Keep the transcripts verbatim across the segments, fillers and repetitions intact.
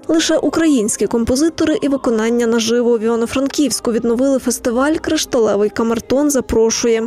Лише українські композитори і виконання наживо. В Івано-Франківську відновили фестиваль «Кришталевий камертон запрошує».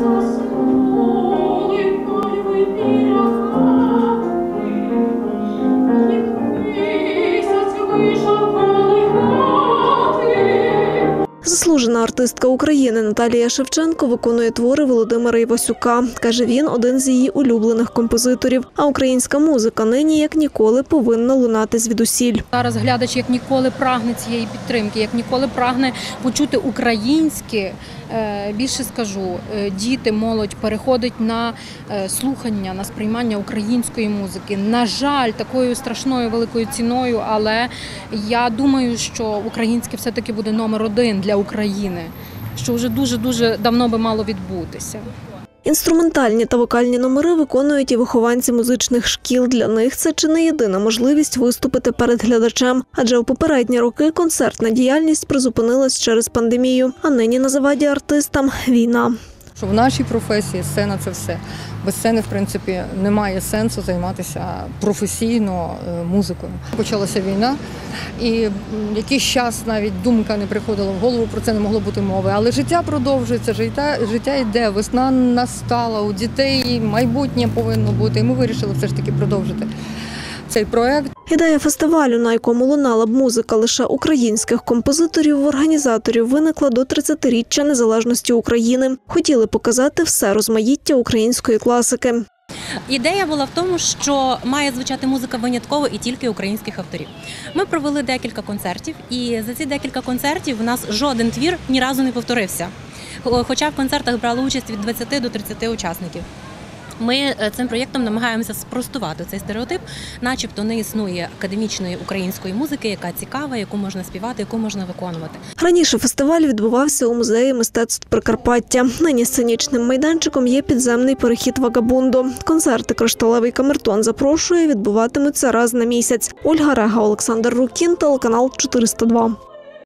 Заслужена артистка України Наталія Шевченко виконує твори Володимира Івасюка. Каже, він один з її улюблених композиторів. А українська музика нині, як ніколи, повинна лунати звідусіль. Зараз глядач, як ніколи, прагне цієї підтримки, як ніколи прагне почути українське. Більше скажу, діти, молодь переходить на слухання, на сприймання української музики. На жаль, такою страшною великою ціною, але я думаю, що українське все-таки буде номер один для України, що вже дуже-дуже давно би мало відбутися. Інструментальні та вокальні номери виконують і вихованці музичних шкіл. Для них це чи не єдина можливість виступити перед глядачем. Адже у попередні роки концертна діяльність призупинилась через пандемію. А нині на заваді артистам – війна. Що в нашій професії сцена – це все. Без сцени, в принципі, немає сенсу займатися професійно музикою. Почалася війна, і якийсь час навіть думка не приходила в голову, про це не могло бути мови. Але життя продовжується, життя, життя йде, весна настала, у дітей майбутнє повинно бути. І ми вирішили все ж таки продовжити цей проект. Ідея фестивалю, на якому лунала б музика лише українських композиторів, в організаторів виникла до тридцятиріччя незалежності України. Хотіли показати все розмаїття української класики. Ідея була в тому, що має звучати музика винятково і тільки українських авторів. Ми провели декілька концертів, і за ці декілька концертів у нас жоден твір ні разу не повторився. Хоча в концертах брали участь від двадцяти до тридцяти учасників. Ми цим проєктом намагаємося спростувати цей стереотип, начебто не існує академічної української музики, яка цікава, яку можна співати, яку можна виконувати. Раніше фестиваль відбувався у музеї мистецтв Прикарпаття. Нині сценічним майданчиком є підземний перехід Вагабундо. Концерти «Кришталевий камертон запрошує» відбуватимуться раз на місяць. Ольга Рега, Олександр Рукін, телеканал чотириста два.